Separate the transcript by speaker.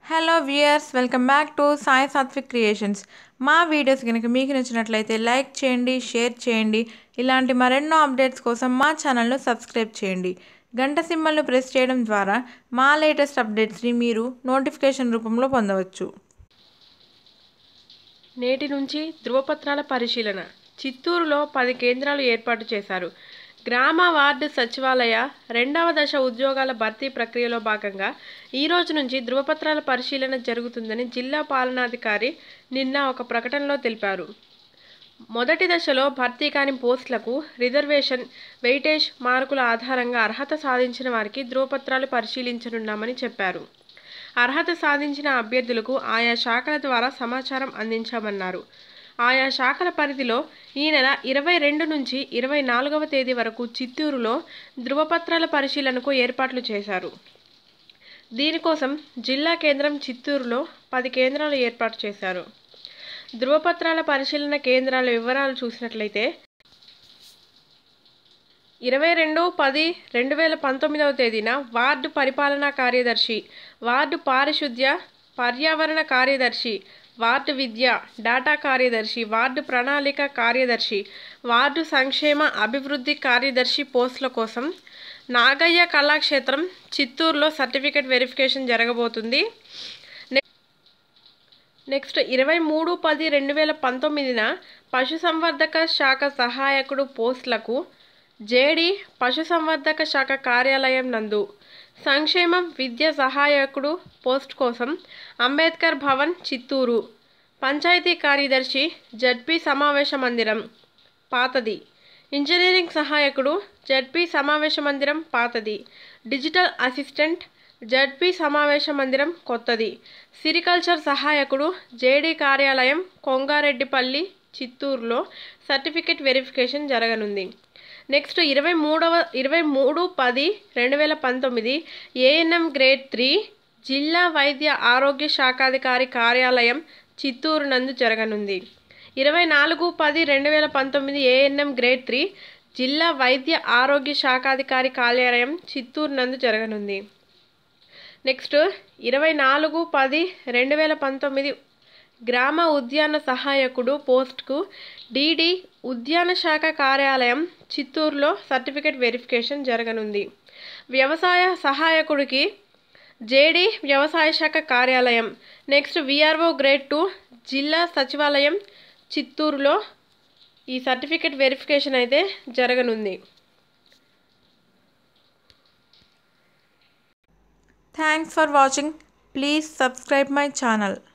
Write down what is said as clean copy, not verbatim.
Speaker 1: Hello viewers, welcome back to Sai Satvik creations. మా videos కనుక మీకు నచ్చినట్లయితే లైక్ చేయండి, షేర్ చేయండి. ఇలాంటి మరెన్నో అప్డేట్స్ కోసం మా ఛానల్ను సబ్స్క్రైబ్ చేయండి. గంట సింబల్ను ప్రెస్ చేయడం ద్వారా మా లేటెస్ట్ అప్డేట్స్ని మీరు నోటిఫికేషన్ రూపంలో పొందవచ్చు.
Speaker 2: నేటి నుంచి ధృవపత్రాల పరిశీలన. చిత్తూరులో 10 కేంద్రాలు ఏర్పాటు చేశారు. గ్రామ వార్డు సచివాలయ 2వ దశ ఉద్యోగాల భర్తీ ప్రక్రియలో భాగంగా ఈ రోజు నుంచి ధృవపత్రాల పరిశీలన జరుగుతుందని జిల్లా పాలనాధికారి నిన్న ఒక ప్రకటనలో తెలిపారు. మొదటి దశలో భర్తీ కాని పోస్టులకు రిజర్వేషన్, వెయిటేజ్ మార్కుల ఆధారంగా అర్హత సాధించిన వారికి ధృవపత్రాలు పరిశీలించనున్నామని చెప్పారు. అర్హత సాధించిన అభ్యర్థులకు ఆయా శాఖల ద్వారా సమాచారం అందించామన్నారు. ఆయా శాఖల పరిధిలో ఈ నెల 22 నుంచి 24వ తేదీ వరకు చిత్తూరులో ధృవపత్రాల పరిశీలనకు ఏర్పాట్లు చేశారు. దీనికోసం జిల్లా కేంద్రం చిత్తూరులో 10 కేంద్రాలు ఏర్పాటు చేశారు. ధృవపత్రాల పరిశీలన కేంద్రాల వివరాలు చూసినట్లయితే 22/10/2019వ తేదీన వార్డు పరిపాలనా కార్యదర్శి, వార్డు పారిశుద్ధ్య పర్యావరణ కార్యదర్శి, వార్డు విద్య డేటా కార్యదర్శి, వార్డు ప్రణాళిక కార్యదర్శి, వార్డు సంక్షేమ అభివృద్ధి కార్యదర్శి పోస్టుల కోసం నాగయ్య కళాక్షేత్రం చిత్తూరులో సర్టిఫికేట్ వెరిఫికేషన్ జరగబోతుంది. నెక్స్ట్ 23/10/2019న పశుసంవర్ధక శాఖ సహాయకుడు పోస్టులకు జేడీ పశుసంవర్ధక శాఖ కార్యాలయం నందు, సంక్షేమం విద్య సహాయకుడు పోస్ట్ కోసం అంబేద్కర్ భవన్ చిత్తూరు, పంచాయతీ కార్యదర్శి జడ్పీ సమావేశ మందిరం పాతది, ఇంజనీరింగ్ సహాయకుడు జడ్పీ సమావేశ మందిరం పాతది, డిజిటల్ అసిస్టెంట్ జడ్పీ సమావేశ మందిరం కొత్తది, సిరికల్చర్ సహాయకుడు జేడీ కార్యాలయం కొంగారెడ్డిపల్లి చిత్తూరులో సర్టిఫికేట్ వెరిఫికేషన్ జరగనుంది. నెక్స్ట్ 23/10/2019 ఏఎన్ఎం గ్రేడ్ 3 జిల్లా వైద్య ఆరోగ్య శాఖాధికారి కార్యాలయం చిత్తూరు నందు జరగనుంది. 24/10/2019 ఏఎన్ఎం గ్రేడ్ 3 జిల్లా వైద్య ఆరోగ్య శాఖాధికారి కార్యాలయం చిత్తూరు నందు జరగనుంది. నెక్స్ట్ 24/10/2019 గ్రామ ఉద్యాన సహాయకుడు పోస్టుకు డీడీ ఉద్యాన శాఖ కార్యాలయం చిత్తూరులో సర్టిఫికేట్ వెరిఫికేషన్ జరగనుంది. వ్యవసాయ సహాయకుడికి జేడీ వ్యవసాయ శాఖ కార్యాలయం. నెక్స్ట్ వీఆర్ఓ గ్రేడ్ 2 జిల్లా సచివాలయం చిత్తూరులో ఈ సర్టిఫికేట్ వెరిఫికేషన్ అయితే జరగనుంది.
Speaker 1: Thanks for watching. Please subscribe my channel.